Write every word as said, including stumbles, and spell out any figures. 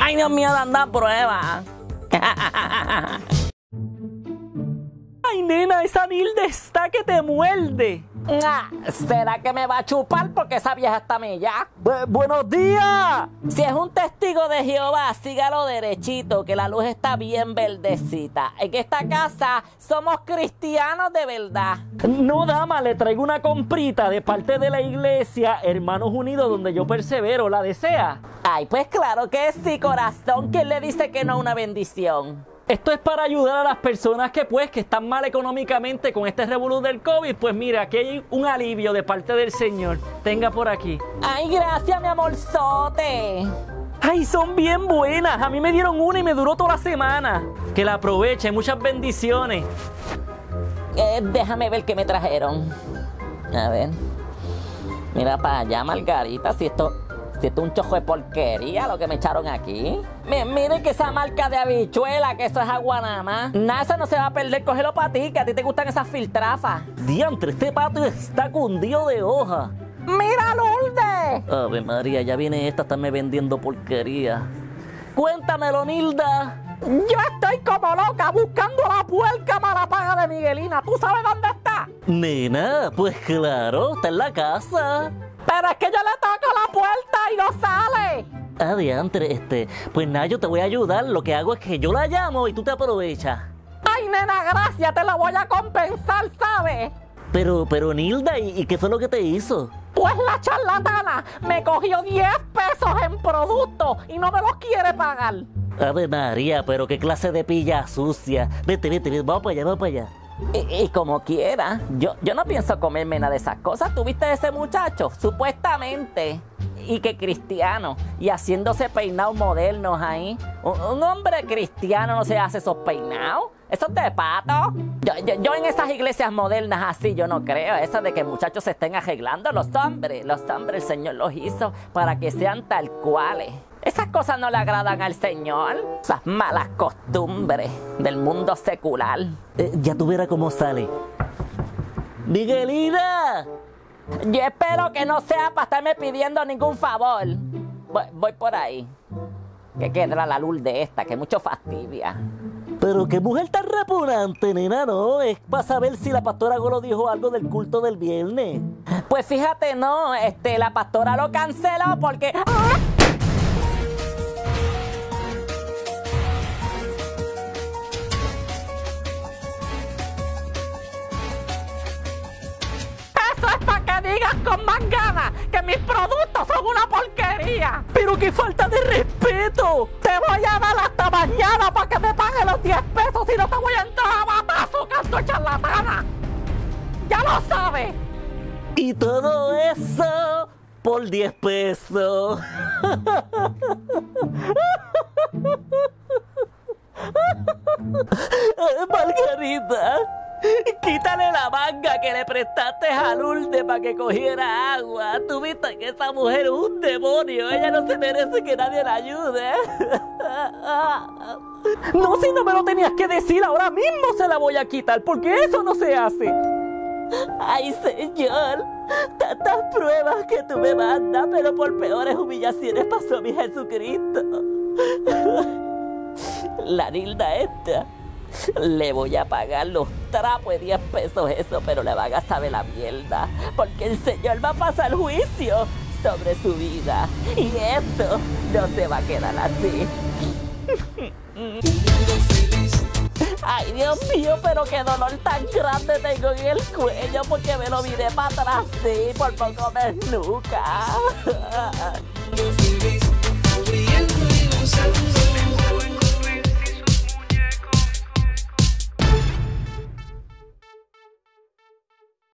Ay, Dios mío, anda prueba. Ay, nena, esa Nilda está que te muerde. ¿Será que me va a chupar porque esa vieja está mella? Bu- ¡Buenos días! Si es un testigo de Jehová, sígalo derechito, que la luz está bien verdecita. En esta casa somos cristianos de verdad. No, dama, le traigo una comprita de parte de la iglesia Hermanos Unidos, donde yo persevero. ¿La desea? Ay, pues claro que sí, corazón. ¿Quién le dice que no a una bendición? Esto es para ayudar a las personas que pues que están mal económicamente con este revolú del COVID. Pues mira, aquí hay un alivio de parte del Señor. Tenga por aquí. Ay, gracias, mi amorzote. Ay, son bien buenas. A mí me dieron una y me duró toda la semana. Que la aproveche. Muchas bendiciones. Eh, déjame ver qué me trajeron. A ver. Mira para allá, Margarita, si esto... Si esto es un chojo de porquería lo que me echaron aquí. M miren que esa marca de habichuela, que eso es agua nada más. Nada, eso no se va a perder. Cógelo para ti, que a ti te gustan esas filtrafas. Diantre, este patio está cundido de hoja. ¡Mira, Lourdes! Ave María, ya viene esta a estarme vendiendo porquería. Cuéntamelo, Nilda. Yo estoy como loca buscando la puerca mala paga de Miguelina. ¿Tú sabes dónde está? Nena, pues claro, está en la casa. Pero es que yo le toco la puerta y no sale. Adiantre, este, pues nada, yo te voy a ayudar. Lo que hago es que yo la llamo y tú te aprovechas. Ay, nena, gracias, te lo voy a compensar, ¿sabes? Pero, pero Nilda, ¿y, y qué fue lo que te hizo? Pues la charlatana me cogió diez pesos en productos y no me los quiere pagar. Ave María, pero qué clase de pilla sucia. Vete, vete, vete, vamos para allá, vamos para allá. Y, y como quiera, yo, yo no pienso comerme nada de esas cosas. ¿Tú viste a ese muchacho? Supuestamente, y que cristiano, y haciéndose peinados modernos ahí. Un, un hombre cristiano no se hace esos peinados. Eso es de pato. Yo, yo, yo en esas iglesias modernas así, yo no creo. Eso de que muchachos se estén arreglando. Los hombres, los hombres el Señor los hizo para que sean tal cuales. Esas cosas no le agradan al Señor. Esas malas costumbres del mundo secular. Eh, ya tú verás cómo sale. ¡Miguelina! Yo espero que no sea para estarme pidiendo ningún favor. Voy, voy por ahí. Que queda la luz de esta, que mucho fastidia. Pero qué mujer tan repugnante, nena, ¿no? Es para saber si la pastora Golo dijo algo del culto del viernes. Pues fíjate, no, este, la pastora lo canceló porque... ¡Ah! Eso es para que digas con más ganas que mis productos son una porquería. ¡Pero qué falta de respeto! Te voy a dar hasta mañana para que me pague los diez pesos, si no te voy a entrar a batazo, canto de charlatana. Ya lo sabes. Y todo eso por diez pesos. Margarita, quítale la manga que le prestaste a Lourdes para que cogiera agua. Tú viste que esa mujer es un demonio. Ella no se merece que nadie la ayude. No, si no me lo tenías que decir, ahora mismo se la voy a quitar, porque eso no se hace. Ay, Señor, tantas pruebas que tú me mandas, pero por peores humillaciones pasó mi Jesucristo. La Nilda esta, le voy a pagar los trapos de diez pesos eso, pero le van a saber la mierda, porque el Señor va a pasar juicio sobre su vida, y esto no se va a quedar así. Ay, Dios mío, pero qué dolor tan grande tengo en el cuello porque me lo miré para atrás, sí, por poco me esnuca. Feliz, riendo y gozando.